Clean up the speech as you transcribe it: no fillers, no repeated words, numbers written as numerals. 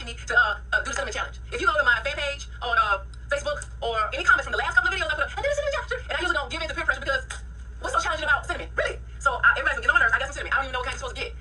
asking me to do the cinnamon challenge. If you go to my fan page on Facebook or any comments from the last couple of videos, I put and do the cinnamon challenge, and I usually don't give in to peer pressure because what's so challenging about cinnamon, really? So everybody's getting on my nerves. I got some cinnamon. I don't even know what kind you're supposed to get.